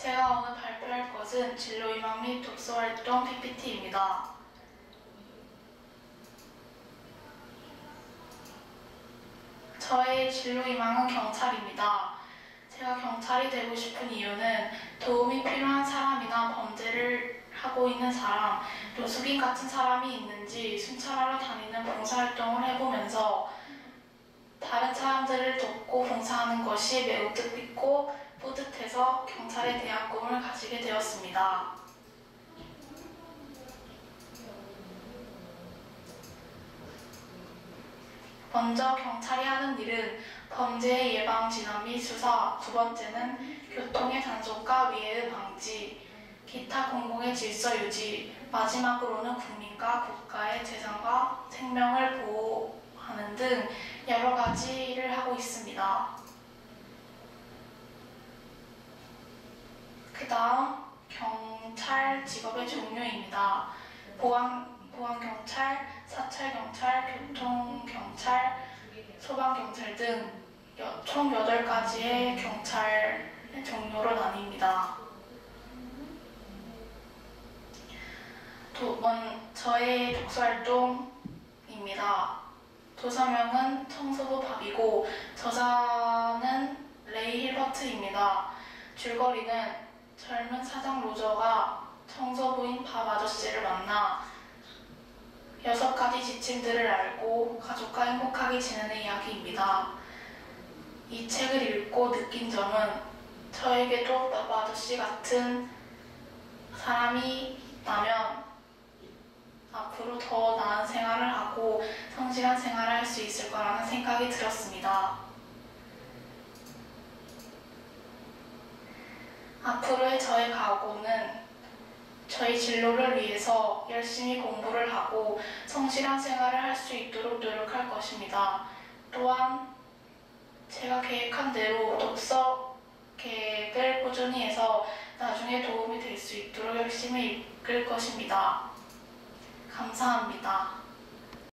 제가 오늘 발표할 것은 진로희망 및 독서활동 PPT입니다. 저의 진로희망은 경찰입니다. 제가 경찰이 되고 싶은 이유는 도움이 필요한 사람이나 범죄를 하고 있는 사람, 노숙인 같은 사람이 있는지 순찰하러 다니는 봉사활동을 해보면서 다른 사람들을 돕고 봉사하는 것이 매우 뜻깊고 뿌듯해서 경찰에 대한 꿈을 가지게 되었습니다. 먼저 경찰이 하는 일은 범죄의 예방, 진압 및 수사, 두 번째는 교통의 단속과 위해의 방지, 기타 공공의 질서 유지, 마지막으로는 국민과 국가의 재산과 생명을 보호하는 등 여러 가지를 하고 있습니다. 그 다음 경찰 직업의 종류입니다. 보안경찰, 사찰경찰, 교통경찰, 소방경찰 등 총 8가지의 경찰의 종류로 나뉩니다. 저의 독서활동입니다. 도서명은 청소부 밥이고 저자는 레이 힐버트입니다. 줄거리는 젊은 사장 로저가 청소부인 밥 아저씨를 만나 6가지 지침들을 알고 가족과 행복하게 지내는 이야기입니다. 이 책을 읽고 느낀 점은 저에게도 밥 아저씨 같은 사람이 있다면 앞으로 더 나은 생활을 하고 성실한 생활을 할 수 있을 거라는 생각이 들었습니다. 앞으로의 저의 각오는 저희 진로를 위해서 열심히 공부를 하고 성실한 생활을 할 수 있도록 노력할 것입니다. 또한 제가 계획한 대로 독서 계획을 꾸준히 해서 나중에 도움이 될 수 있도록 열심히 읽을 것입니다. 감사합니다.